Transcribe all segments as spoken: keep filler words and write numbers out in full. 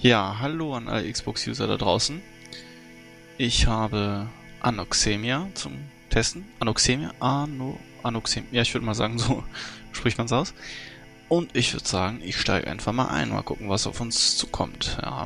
Ja, hallo an alle Xbox-User da draußen. Ich habe Anoxemia zum Testen. Anoxemia? Ano, Anoxemia. Ja, ich würde mal sagen, so spricht man es aus. Und ich würde sagen, ich steige einfach mal ein. Mal gucken, was auf uns zukommt. Ja.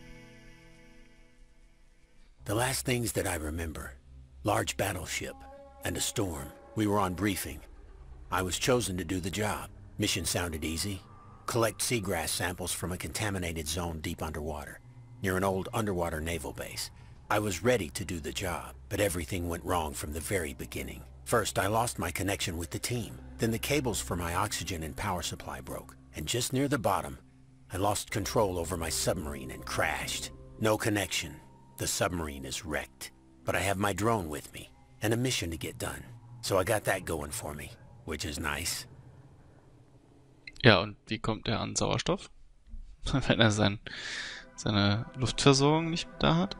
The last things that I remember. Large battleship and a storm. We were on briefing. I was chosen to do the job. Mission sounded easy. Collect seagrass samples from a contaminated zone deep underwater, near an old underwater naval base. I was ready to do the job, but everything went wrong from the very beginning. First, I lost my connection with the team. Then the cables for my oxygen and power supply broke. And just near the bottom, I lost control over my submarine and crashed. No connection. The submarine is wrecked. But I have my drone with me, and a mission to get done. So I got that going for me, which is nice. Ja, und wie kommt er an Sauerstoff? Wenn er sein, seine Luftversorgung nicht da hat?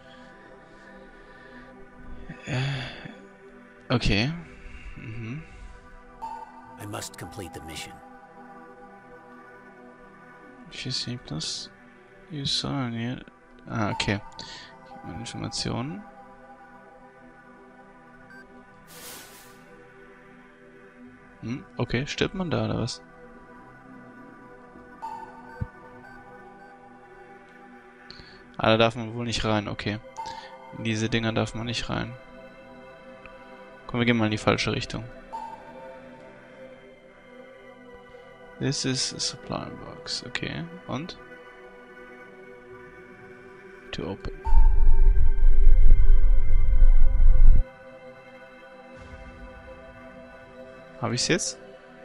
Äh, okay. Mhm. I must complete the mission. vier C plus. You saw it. Ah, okay. Gib mir Informationen. Hm, okay, stirbt man da oder was? Ah, da darf man wohl nicht rein, okay. In diese Dinger darf man nicht rein. Komm, wir gehen mal in die falsche Richtung. This is a supply box, okay. Und? To open. Habe ich's jetzt?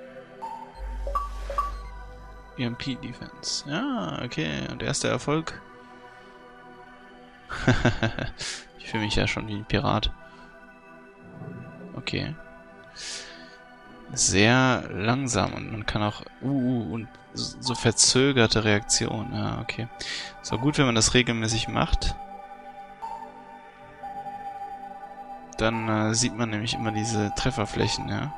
E M P Defense. Ja, okay. Und erster Erfolg. Ich fühle mich ja schon wie ein Pirat. Okay. Sehr langsam und man kann auch uh, uh, und so verzögerte Reaktionen. Ja, okay. Ist auch gut, wenn man das regelmäßig macht. Dann äh, sieht man nämlich immer diese Trefferflächen, ja.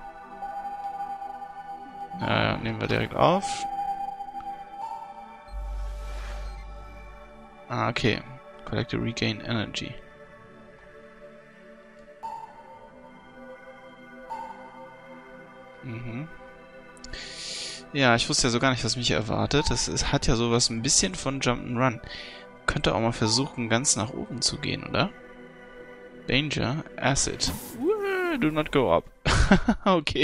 Ja, nehmen wir direkt auf. Ah, okay. Collect to regain energy. Mhm. Ja, ich wusste ja so gar nicht, was mich erwartet. Es, es hat ja sowas ein bisschen von Jump'n'Run. Könnte auch mal versuchen, ganz nach oben zu gehen, oder? Danger, Acid. Woo, do not go up. Okay.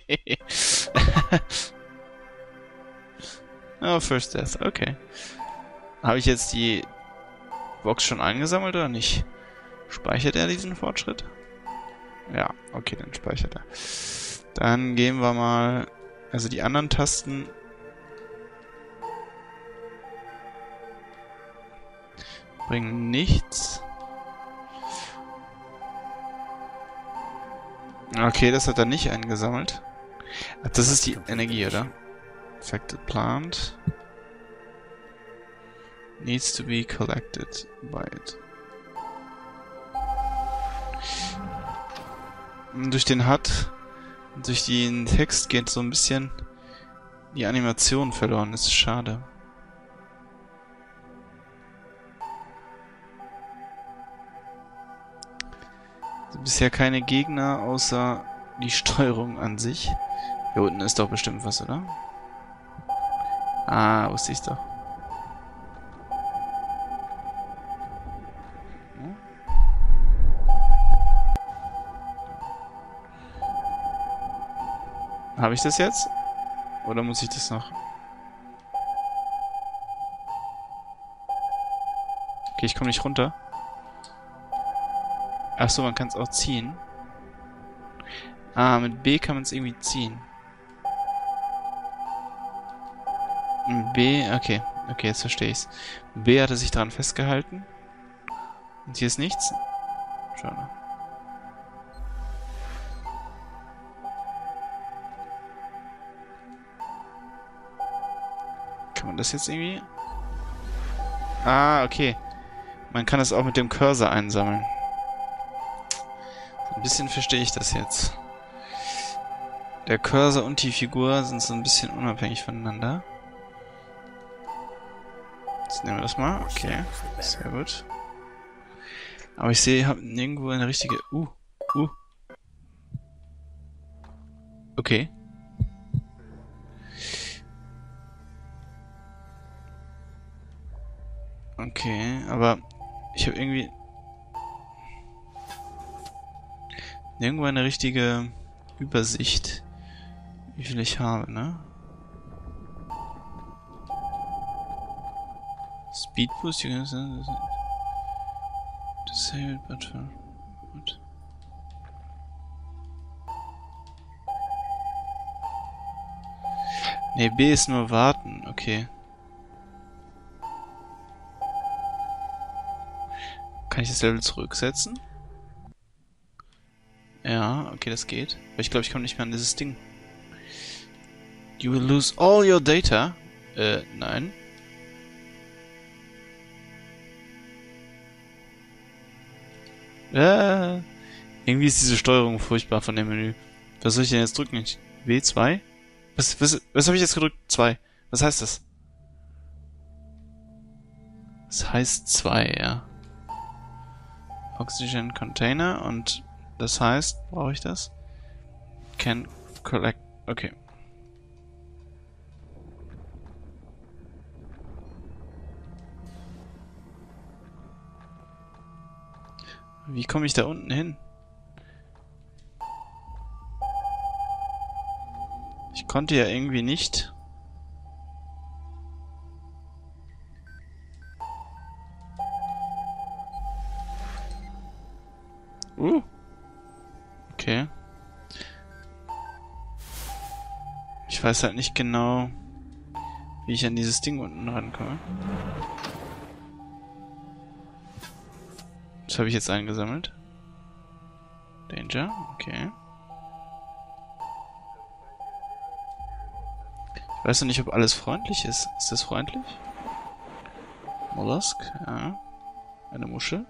Oh, First Death, okay. Habe ich jetzt die Box schon eingesammelt oder nicht? Speichert er diesen Fortschritt? Ja, okay, dann speichert er. Dann gehen wir mal... Also die anderen Tasten... bringen nichts. Okay, das hat er nicht eingesammelt. Ach, das ist die Energie, oder? Affected plant. Needs to be collected by it. Durch den H U D, durch den Text geht so ein bisschen die Animation verloren. Das ist schade. Also bisher keine Gegner, außer die Steuerung an sich. Hier unten ist doch bestimmt was, oder? Ah, wusste ich's doch. Habe ich das jetzt? Oder muss ich das noch? Okay, ich komme nicht runter. Achso, man kann es auch ziehen. Ah, mit B kann man es irgendwie ziehen. Mit B, okay. Okay, jetzt verstehe ich's. B hatte sich dran festgehalten. Und hier ist nichts. Schade. Kann man das jetzt irgendwie... Ah, okay. Man kann es auch mit dem Cursor einsammeln. So ein bisschen verstehe ich das jetzt. Der Cursor und die Figur sind so ein bisschen unabhängig voneinander. Jetzt nehmen wir das mal. Okay. Sehr gut. Aber ich sehe, ihr habt nirgendwo eine richtige... Uh. Uh. Okay. Okay, aber ich habe irgendwie nirgendwo eine richtige Übersicht, wie viel ich habe, ne? Speed Boost, you can disabled but gut. Ne, B ist nur warten, okay. Kann ich das Level zurücksetzen? Ja, okay, das geht. Aber ich glaube, ich komme nicht mehr an dieses Ding. You will lose all your data. Äh, nein. Äh, irgendwie ist diese Steuerung furchtbar von dem Menü. Was soll ich denn jetzt drücken? W zwei? Was, was, was habe ich jetzt gedrückt? zwei. Was heißt das? Das heißt zwei, ja. Oxygen Container und das heißt, brauche ich das? Can collect. Okay. Wie komme ich da unten hin? Ich konnte ja irgendwie nicht. Uh. Okay. Ich weiß halt nicht genau, wie ich an dieses Ding unten rankomme. Das habe ich jetzt eingesammelt. Danger, okay. Ich weiß noch nicht, ob alles freundlich ist. Ist das freundlich? Mollusk, ja. Eine Muschel.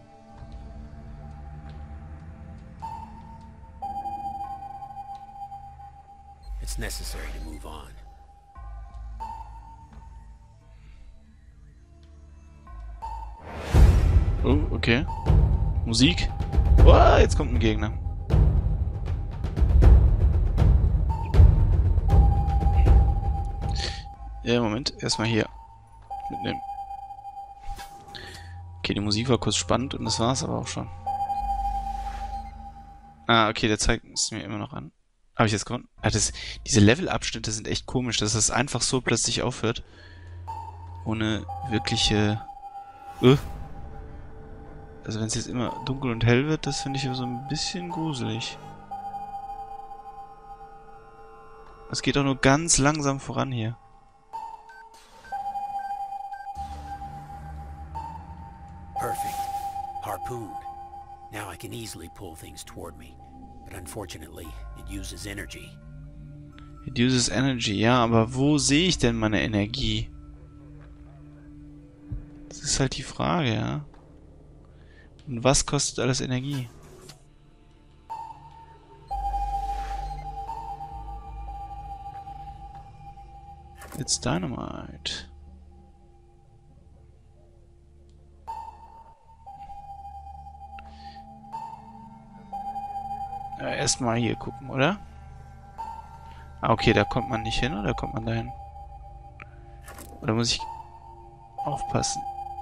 It's necessary to move on. Oh, okay. Musik. Oh, jetzt kommt ein Gegner. Ja, Moment. Erstmal hier mitnehmen. Okay, die Musik war kurz spannend und das war's aber auch schon. Ah, okay, der zeigt es mir immer noch an. Habe ich jetzt gewonnen? Ah, das, diese Levelabschnitte sind echt komisch, dass es einfach so plötzlich aufhört. Ohne wirkliche... Uh. Also wenn es jetzt immer dunkel und hell wird, das finde ich so ein bisschen gruselig. Es geht auch nur ganz langsam voran hier. Perfect. Harpoon. Now I can easily pull things toward me. But unfortunately, it uses energy. It uses energy, ja, aber wo sehe ich denn meine Energie? Das ist halt die Frage, ja. Und was kostet alles Energie? It's Dynamite. Ja, erstmal hier gucken, oder? Ah, okay, da kommt man nicht hin, oder kommt man da hin? Oder muss ich aufpassen?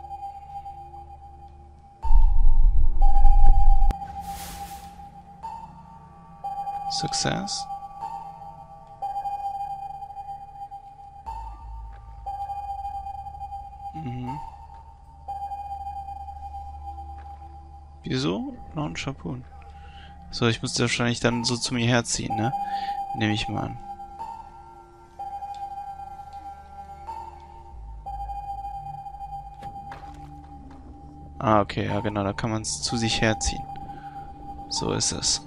Success. Mhm. Wieso? Launch Harpoon. So, ich muss das wahrscheinlich dann so zu mir herziehen, ne? Nehme ich mal an. Ah, okay, ja genau, da kann man es zu sich herziehen. So ist es.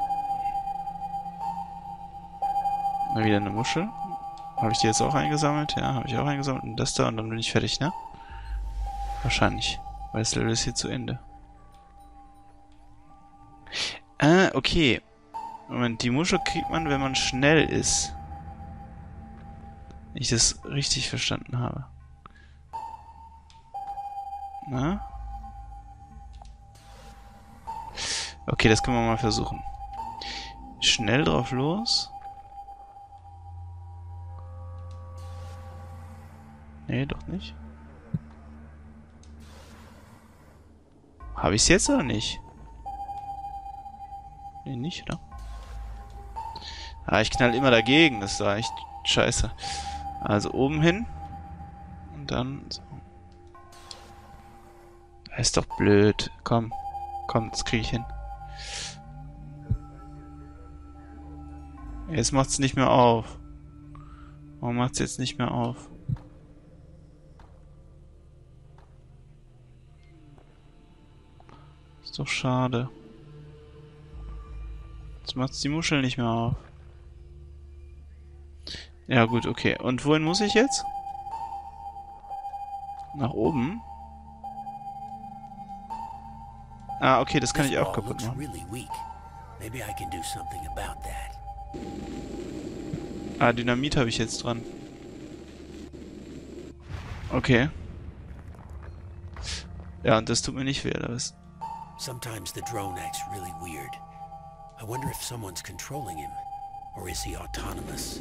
Mal wieder eine Muschel. Habe ich die jetzt auch eingesammelt? Ja, habe ich auch eingesammelt. Und das da und dann bin ich fertig, ne? Wahrscheinlich. Weil das Level ist hier zu Ende. Ah, okay. Moment, die Muschel kriegt man, wenn man schnell ist. Wenn ich das richtig verstanden habe. Na? Okay, das können wir mal versuchen. Schnell drauf los. Nee, doch nicht. Habe ich es jetzt oder nicht? Nee, nicht, oder? Ah, ich knall immer dagegen. Das war echt scheiße. Also oben hin. Und dann so. Das ist doch blöd. Komm. Komm, das kriege ich hin. Jetzt macht's nicht mehr auf. Warum macht's jetzt nicht mehr auf? Ist doch schade. Jetzt macht's die Muschel nicht mehr auf. Ja gut, okay. Und wohin muss ich jetzt? Nach oben? Ah, okay, das kann ich auch kaputt machen. Ah, Dynamit habe ich jetzt dran. Okay. Ja, und das tut mir nicht weh, oder was? Sometimes the drone acts really weird. I wonder if someone's controlling him, or is he autonomous?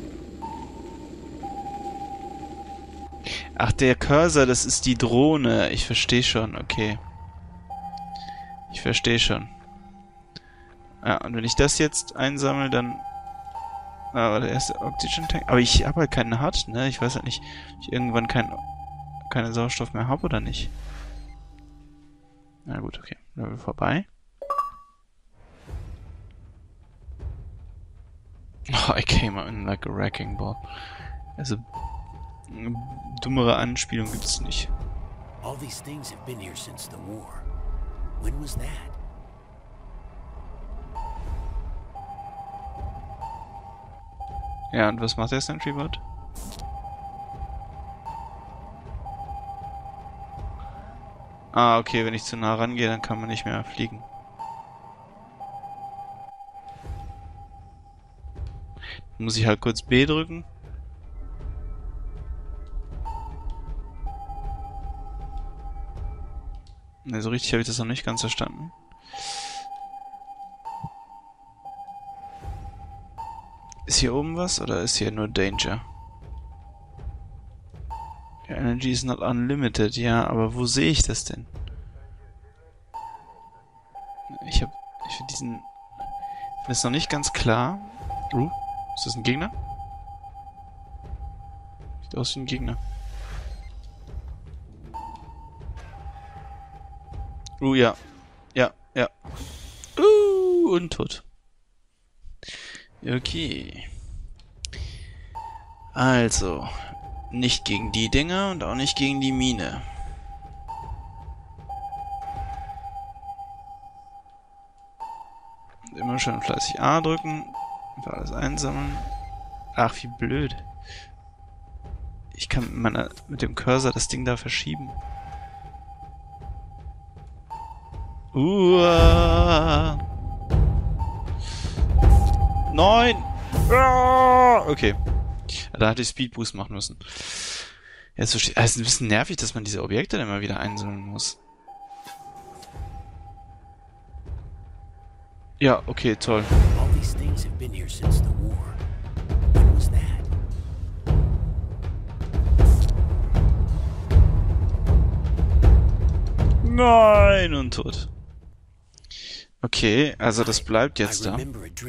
Ach, der Cursor, das ist die Drohne. Ich verstehe schon, okay. Ich verstehe schon. Ja, und wenn ich das jetzt einsammle, dann... Ah, der erste Oxygen Tank. Aber ich habe halt keinen H U D, ne? Ich weiß halt nicht, ob ich irgendwann kein, keine Sauerstoff mehr habe oder nicht. Na gut, okay. Level vorbei. Oh, I came in like a wrecking ball. Also, dummere Anspielung gibt's nicht. All these things have been here since the war. When was that? Ja, und was macht der Sentry Bot? Ah, okay, wenn ich zu nah rangehe, dann kann man nicht mehr fliegen. Dann muss ich halt kurz B drücken. Ne, so richtig habe ich das noch nicht ganz verstanden. Ist hier oben was oder ist hier nur Danger? Your energy is not unlimited. Ja, aber wo sehe ich das denn? Ich habe ich finde diesen... Das ist noch nicht ganz klar. Uh, ist das ein Gegner? Sieht aus wie ein Gegner. Uh, ja. Ja, ja. Uh, und tot. Okay. Also, nicht gegen die Dinger und auch nicht gegen die Mine. Und immer schön fleißig A drücken. Einfach alles einsammeln. Ach, wie blöd. Ich kann mit, meiner, mit dem Cursor das Ding da verschieben. Uah. Nein! Ah, okay. Da hatte ich Speed Boost machen müssen. Jetzt verstehe ich. Es ist ein bisschen nervig, dass man diese Objekte dann immer wieder einsammeln muss. Ja, okay, toll. Nein, und tot. Okay, also das bleibt jetzt da.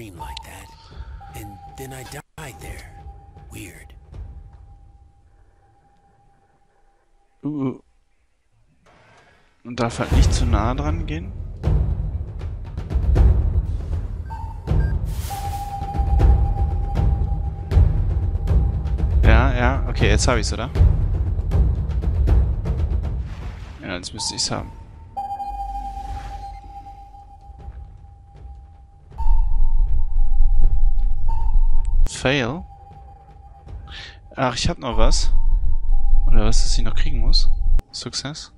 Uh. Und darf halt nicht zu nah dran gehen. Ja, ja, okay, jetzt habe ich's, oder? Ja, jetzt müsste ich's haben. Fail? Ach, ich hab noch was. Oder was, das ich noch kriegen muss? Success?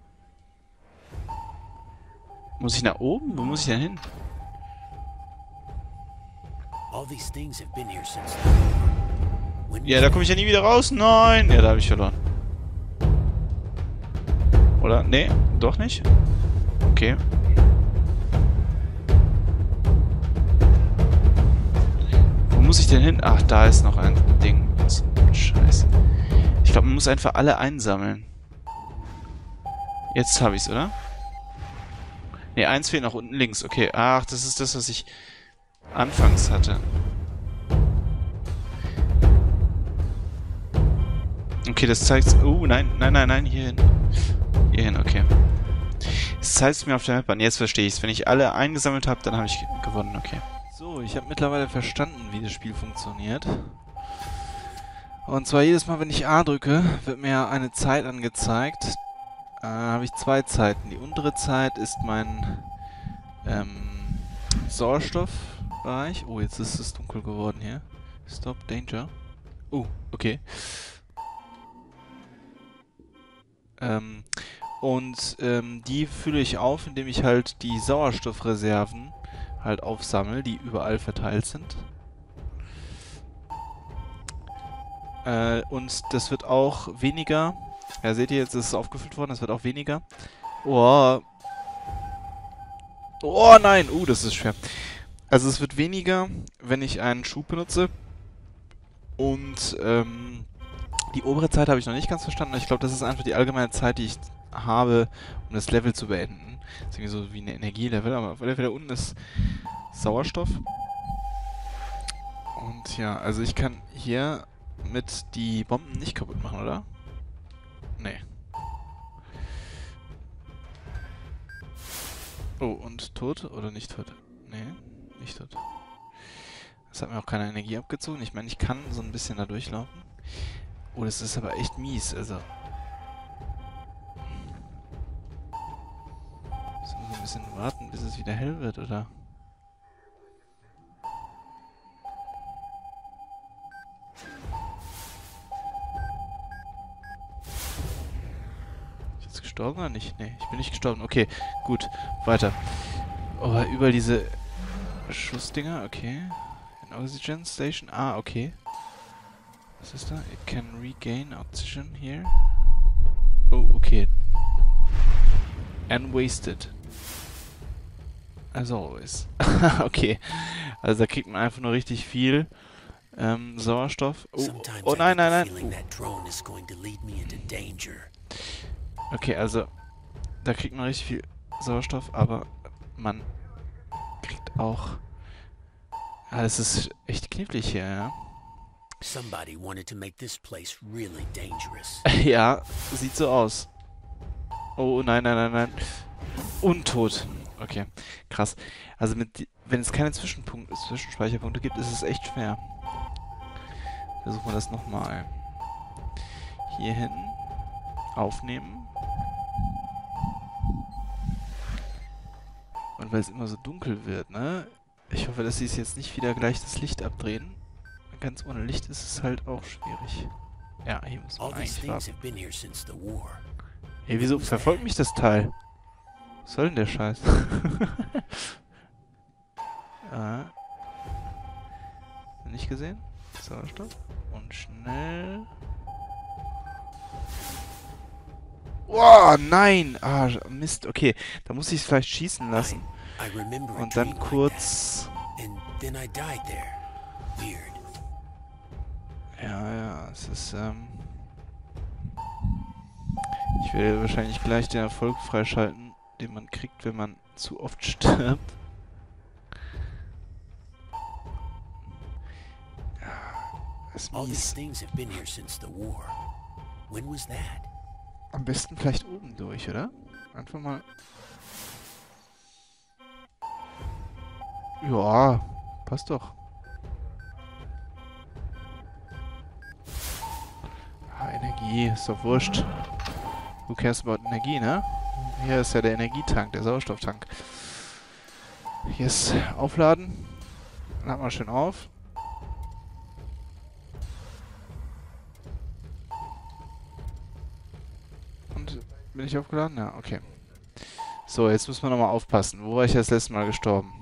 Muss ich nach oben? Wo muss ich denn hin? Ja, da komme ich ja nie wieder raus. Nein! Ja, da habe ich verloren. Oder? Nee, doch nicht? Okay. Wo muss ich denn hin? Ach, da ist noch ein Ding. Scheiße. Ich glaube, man muss einfach alle einsammeln. Jetzt habe ich's, oder? Ne, eins fehlt noch unten links. Okay. Ach, das ist das, was ich anfangs hatte. Okay, das zeigt's... Oh, nein, nein, nein, nein, hier hin. Hier hin, okay. Es zeigt mir auf der Map an. Jetzt verstehe ich es. Wenn ich alle eingesammelt habe, dann habe ich gewonnen, okay. So, ich habe mittlerweile verstanden, wie das Spiel funktioniert. Und zwar jedes Mal, wenn ich A drücke, wird mir eine Zeit angezeigt. Äh, habe ich zwei Zeiten. Die untere Zeit ist mein ähm, Sauerstoffbereich. Oh, jetzt ist es dunkel geworden hier. Stop Danger. Oh, okay. Ähm, und ähm, die fülle ich auf, indem ich halt die Sauerstoffreserven halt aufsammle, die überall verteilt sind. Äh, und das wird auch weniger. Ja, seht ihr, jetzt ist es aufgefüllt worden, das wird auch weniger. Oh. Oh nein, uh, das ist schwer. Also es wird weniger, wenn ich einen Schub benutze. Und ähm, die obere Zeit habe ich noch nicht ganz verstanden. Ich glaube, das ist einfach die allgemeine Zeit, die ich habe, um das Level zu beenden. Das ist irgendwie so wie ein Energielevel, aber auf alle Fälle unten ist Sauerstoff. Und ja, also ich kann hier mit die Bomben nicht kaputt machen, oder? Nee. Oh, und tot oder nicht tot? Nee, nicht tot. Das hat mir auch keine Energie abgezogen. Ich meine, ich kann so ein bisschen da durchlaufen. Oh, das ist aber echt mies, also. Müssen wir so ein bisschen warten, bis es wieder hell wird, oder? Ist jetzt gestorben oder nicht? Nee, ich bin nicht gestorben. Okay, gut, weiter. Oh, über diese Schussdinger, okay. An Oxygen Station, ah, okay. Was ist da? It can regain oxygen here. Oh, okay. And wasted. As always. Okay. Also da kriegt man einfach nur richtig viel ähm, Sauerstoff. Oh, oh nein, nein, nein. Oh. Okay, also da kriegt man richtig viel Sauerstoff, aber man kriegt auch... Ah, das ist echt knifflig hier, ja. Somebody wanted to make this place really dangerous. Ja, sieht so aus. Oh nein, nein, nein, nein. Untot. Okay, krass. Also mit, wenn es keine Zwischenpunkte, Zwischenspeicherpunkte gibt, ist es echt schwer. Versuchen wir das nochmal. Hier hin. Aufnehmen. Und weil es immer so dunkel wird, ne? Ich hoffe, dass sie es jetzt nicht wieder gleich das Licht abdrehen. Ganz ohne Licht ist es halt auch schwierig. Ja, hier muss man eigentlich warten. Hey, wieso verfolgt mich das Teil? Was soll denn der Scheiß? Ja. Nicht gesehen? Sauerstoff. Und schnell. Oh, nein! Ah, Mist. Okay, da muss ich es vielleicht schießen lassen. Und dann kurz... Ja, ja, es ist, ähm... ich werde wahrscheinlich gleich den Erfolg freischalten, den man kriegt, wenn man zu oft stirbt. Ja, ist mies. Am besten vielleicht oben durch, oder? Einfach mal... Ja, passt doch. Ah, Energie, ist doch wurscht. Who cares about Energie, ne? Hier ist ja der Energietank, der Sauerstofftank. Hier ist Aufladen. Laden wir schön auf. Und bin ich aufgeladen? Ja, okay. So, jetzt müssen wir nochmal aufpassen. Wo war ich das letzte Mal gestorben?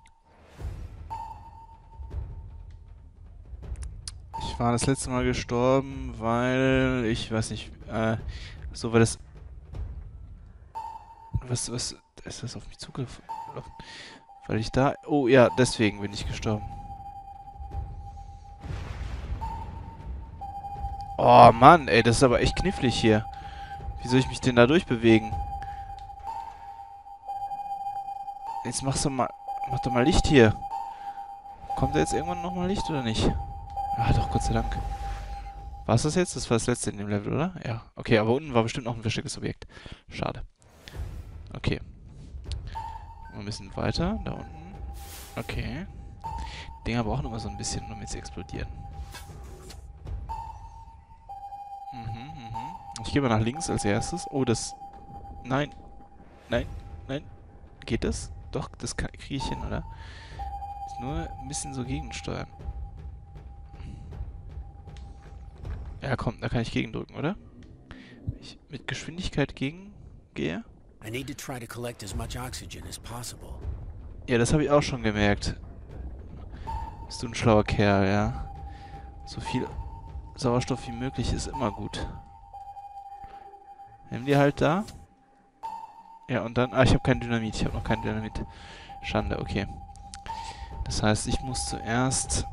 Ich war das letzte Mal gestorben, weil ich weiß nicht, äh, so weil das Was, was, ist das auf mich zugriffen? Weil ich da... Oh ja, deswegen bin ich gestorben. Oh Mann, ey, das ist aber echt knifflig hier. Wie soll ich mich denn da durchbewegen? Jetzt machst du mal... Mach doch mal Licht hier. Kommt da jetzt irgendwann nochmal Licht oder nicht? Ah, doch, Gott sei Dank. War es das jetzt? Das war das letzte in dem Level, oder? Ja. Okay, aber unten war bestimmt noch ein verstecktes Objekt. Schade. Okay. Ein bisschen weiter. Da unten. Okay. Dinger brauchen immer so ein bisschen, damit sie explodieren. Mhm, mhm. Ich gehe mal nach links als erstes. Oh, das... Nein. Nein. Nein. Geht das? Doch, das kriege ich hin, oder? Ist nur ein bisschen so gegensteuern. Ja, komm, da kann ich gegendrücken, oder? Wenn ich mit Geschwindigkeit gegengehe. I need to try to collect as much oxygen as possible. Ja, das habe ich auch schon gemerkt. Bist du ein schlauer Kerl, ja. So viel Sauerstoff wie möglich ist immer gut. Nimm die halt da. Ja, und dann... Ah, ich habe kein Dynamit. Ich habe noch kein Dynamit. Schande, okay. Das heißt, ich muss zuerst...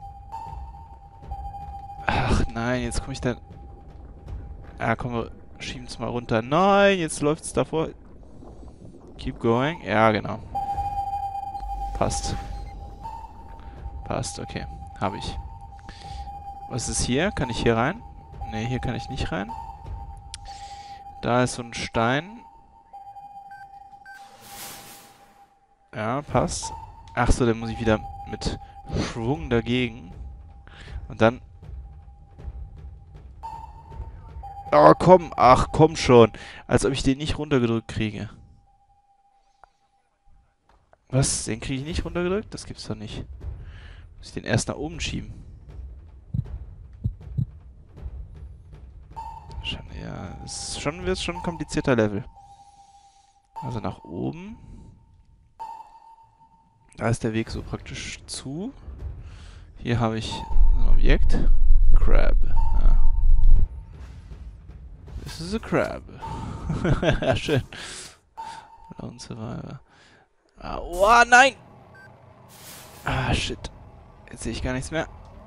Ach nein, jetzt komme ich da... Ah, komm, wir schieben es mal runter. Nein, jetzt läuft es davor. Keep going. Ja, genau. Passt. Passt, okay. Habe ich. Was ist hier? Kann ich hier rein? Ne, hier kann ich nicht rein. Da ist so ein Stein. Ja, passt. Ach so, dann muss ich wieder mit Schwung dagegen. Und dann... Oh, komm. Ach, komm schon. Als ob ich den nicht runtergedrückt kriege. Was? Den kriege ich nicht runtergedrückt? Das gibt's doch nicht. Muss ich den erst nach oben schieben? Schade, ja. Es schon, wird schon ein komplizierter Level. Also nach oben. Da ist der Weg so praktisch zu. Hier habe ich ein Objekt. Crab. Ja. This is a crab. Ja, schön. Lone Survivor. Ah, oh, nein! Ah, shit. Jetzt sehe ich gar nichts mehr.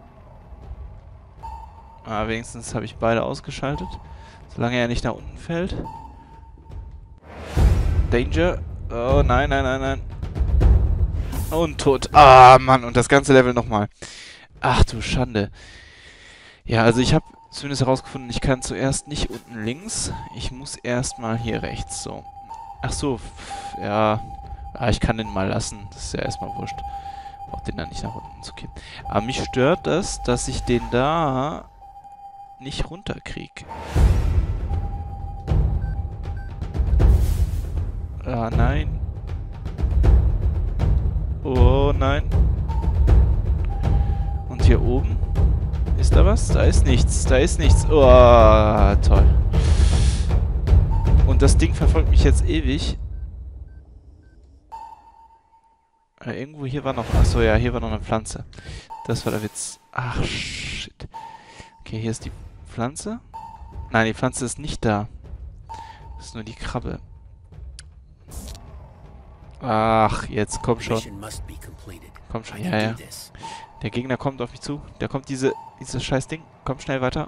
Ah, wenigstens habe ich beide ausgeschaltet. Solange er nicht nach unten fällt. Danger. Oh, nein, nein, nein, nein. Und tot. Ah, Mann. Und das ganze Level nochmal. Ach du Schande. Ja, also ich habe zumindest herausgefunden, ich kann zuerst nicht unten links. Ich muss erstmal hier rechts. So. Ach so. Ja. Ah, ich kann den mal lassen. Das ist ja erstmal wurscht. Braucht den dann nicht nach unten zu gehen. Aber mich stört das, dass ich den da nicht runterkriege. Ah, nein. Oh, nein. Und hier oben? Ist da was? Da ist nichts. Da ist nichts. Oh, toll. Und das Ding verfolgt mich jetzt ewig. Äh, irgendwo hier war noch... Achso, ja, hier war noch eine Pflanze. Das war der Witz. Ach, shit. Okay, hier ist die Pflanze. Nein, die Pflanze ist nicht da. Das ist nur die Krabbe. Ach, jetzt komm schon. Komm schon, ja, ja. Der Gegner kommt auf mich zu. Der kommt diese, dieses scheiß Ding. Komm schnell weiter.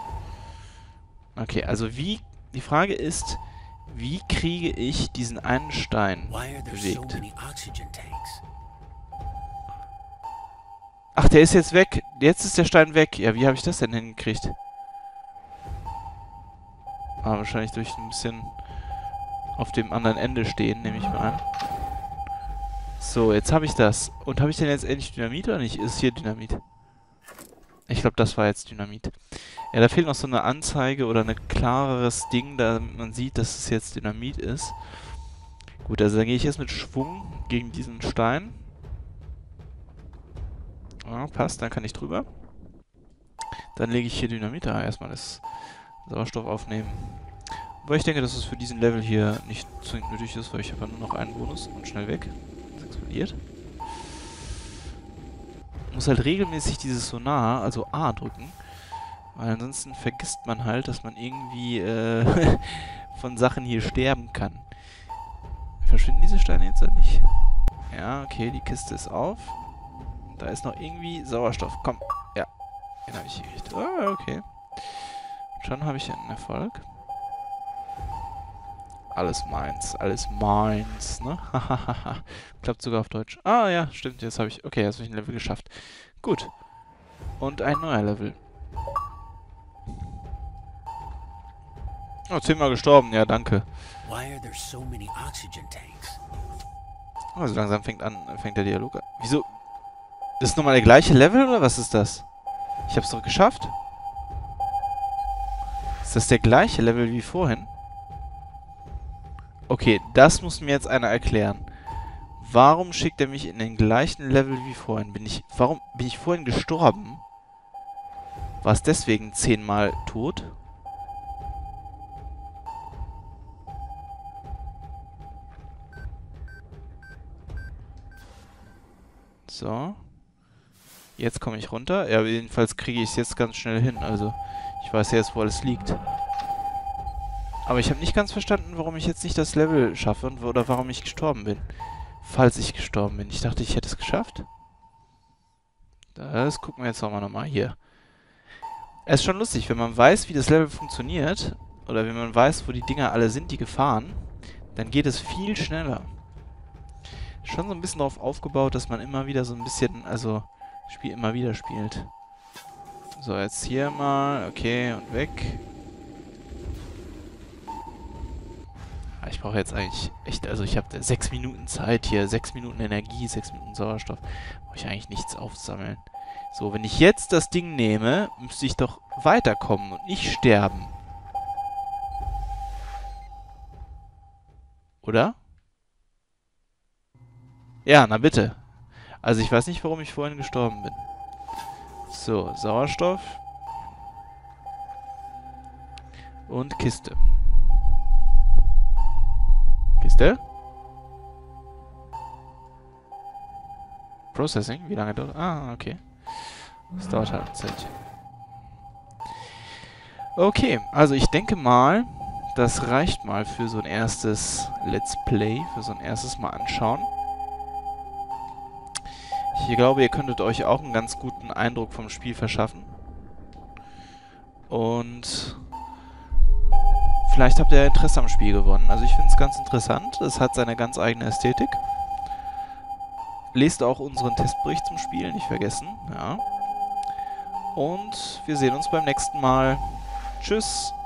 Okay, also wie... Die Frage ist, wie kriege ich diesen einen Stein bewegt? Ach, der ist jetzt weg. Jetzt ist der Stein weg. Ja, wie habe ich das denn hingekriegt? Ah, wahrscheinlich durch ein bisschen auf dem anderen Ende stehen, nehme ich mal an. So, jetzt habe ich das. Und habe ich denn jetzt endlich Dynamit oder nicht? Ist hier Dynamit? Ich glaube, das war jetzt Dynamit. Ja, da fehlt noch so eine Anzeige oder ein klareres Ding, damit man sieht, dass es jetzt Dynamit ist. Gut, also dann gehe ich jetzt mit Schwung gegen diesen Stein. Ja, passt, dann kann ich drüber. Dann lege ich hier Dynamit da. Erstmal das Sauerstoff aufnehmen. Aber ich denke, dass es für diesen Level hier nicht zwingend nötig ist, weil ich habe nur noch einen Bonus und schnell weg. Das explodiert. Ich muss halt regelmäßig dieses Sonar, also A, drücken. Weil ansonsten vergisst man halt, dass man irgendwie äh, von Sachen hier sterben kann. verschwinden diese Steine jetzt oder nicht? Ja, okay, die Kiste ist auf. Da ist noch irgendwie Sauerstoff. Komm, ja. Den habe ich gekriegt. Ah, okay. Schon habe ich einen Erfolg. Alles meins, alles meins, ne? Hahaha. Klappt sogar auf Deutsch. Ah, ja, stimmt, jetzt habe ich... Okay, jetzt habe ich ein Level geschafft. Gut. Und ein neuer Level. Oh, zehnmal gestorben, ja, danke. Why are there so many oxygen tanks? Also langsam fängt an, fängt der Dialog an. Wieso? Das ist nochmal der gleiche Level, oder was ist das? Ich hab's doch geschafft. Ist das der gleiche Level wie vorhin? Okay, das muss mir jetzt einer erklären. Warum schickt er mich in den gleichen Level wie vorhin? Bin ich... Warum bin ich vorhin gestorben? War es deswegen zehnmal tot? So. Jetzt komme ich runter. Ja, jedenfalls kriege ich es jetzt ganz schnell hin. Also, ich weiß ja jetzt, wo alles liegt. Aber ich habe nicht ganz verstanden, warum ich jetzt nicht das Level schaffe und oder warum ich gestorben bin. Falls ich gestorben bin. Ich dachte, ich hätte es geschafft. Das gucken wir jetzt auch mal nochmal hier. Es ist schon lustig, wenn man weiß, wie das Level funktioniert, oder wenn man weiß, wo die Dinger alle sind, die Gefahren, dann geht es viel schneller. Schon so ein bisschen darauf aufgebaut, dass man immer wieder so ein bisschen, also, das Spiel immer wieder spielt. So, jetzt hier mal, okay, und weg. Ich brauche jetzt eigentlich echt, also ich habe sechs Minuten Zeit hier, sechs Minuten Energie, sechs Minuten Sauerstoff. Brauche ich eigentlich nichts aufsammeln. So, wenn ich jetzt das Ding nehme, müsste ich doch weiterkommen und nicht sterben. Oder? Ja, na bitte. Also ich weiß nicht, warum ich vorhin gestorben bin. So, Sauerstoff. Und Kiste. Kiste? Processing? Wie lange dauert? Ah, okay. Das dauert halt ein Zeitchen. Okay, also ich denke mal, das reicht mal für so ein erstes Let's Play, für so ein erstes Mal anschauen. Ich glaube, ihr könntet euch auch einen ganz guten Eindruck vom Spiel verschaffen. Und vielleicht habt ihr Interesse am Spiel gewonnen. Also ich finde es ganz interessant. Es hat seine ganz eigene Ästhetik. Lest auch unseren Testbericht zum Spiel, nicht vergessen. Ja. Und wir sehen uns beim nächsten Mal. Tschüss.